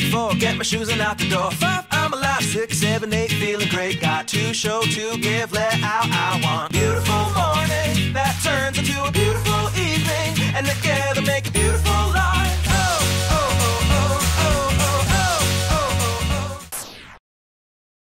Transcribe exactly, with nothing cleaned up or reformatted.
four, get my shoes and out the door. Five, I'm alive. Six, seven, eight, feeling great. Got to show, to give, let out. I want